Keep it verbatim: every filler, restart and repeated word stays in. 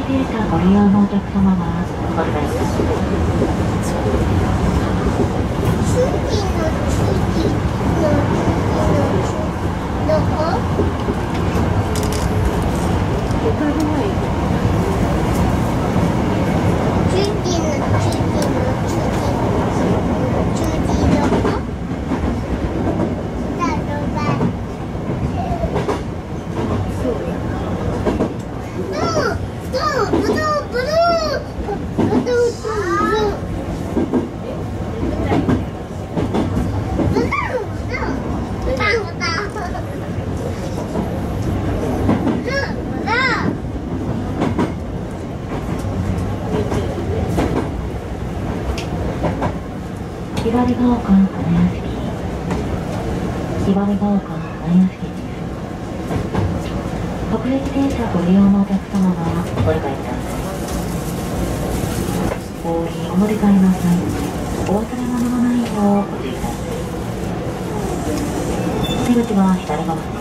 停車ご利用のお客様はご理解ください。 次の次の次のどこ？次の次の次のどこ？ ひばりが丘花屋敷、ひばりが丘花屋敷です。各駅停車ご利用のお客様はご理解ください。お降りお乗り換えの際、お忘れ物のないようご注意ください。出口は左側です。